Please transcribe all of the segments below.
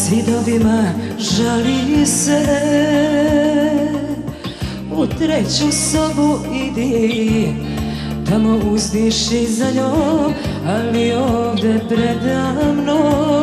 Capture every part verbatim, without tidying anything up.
zidovima žali se. U treću sobu idi, tamo uzdiši za njom, ali ovde predamnom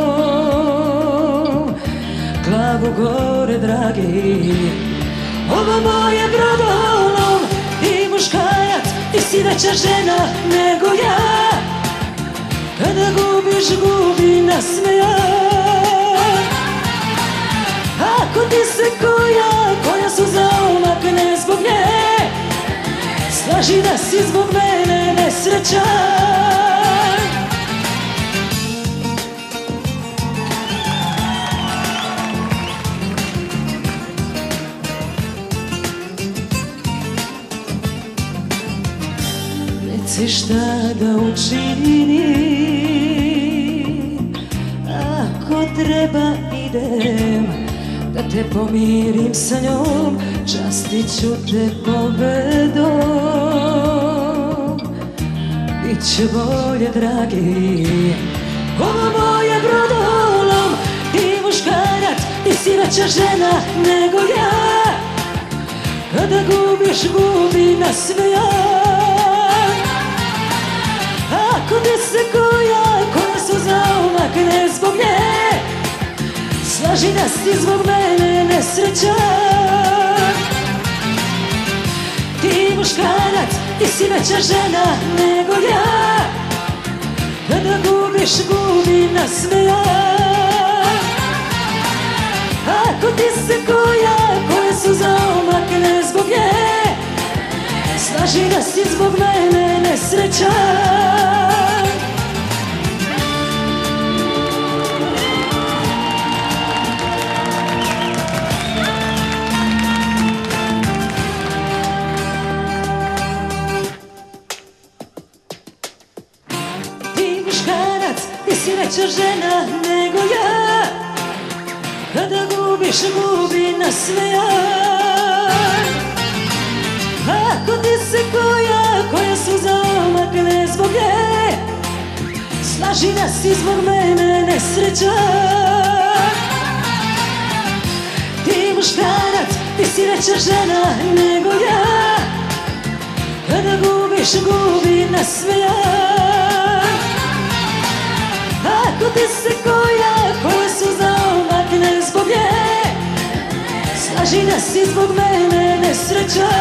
glavu gore, dragi. Ovo moje brodolom, ti muškarac, ti si veća žena nego ja. Kada gubiš, gubi nasmejan. Ako ti se koja, koja suza umakne zbog nje, slaži da si zbog mene nesrećan. Reci šta da učinim, ako treba idem da te pomirim sa njom, častit ću te pobedom. Biće bolje, dragi. Ovo moje brodolom, ti muškarac, ti si veća žena nego ja. Kada gubiš, gubi nasmejan. Ako ti se koja, koja suza umakne zbog nje, slaži da si zbog mene nesrećan. Ti muškarac, ti si veća žena nego ja. Kada gubiš, gubi nasmejan. Ako ti se koja, koja suza umakne zbog nje, slaži da si zbog mene nesrećan. Ti si veća žena nego ja. Kada gubiš, gubi nasmejan. Ako ti se koja, koja suza umakne zbog nje, slaži da si zbog mene nesrećan. Ti muškarac, ti si veća žena nego ja. Kada gubiš, gubi nasmejan. Ako ti se koja, koja suza umakne zbog nje, slaži da si zbog mene nesrećan.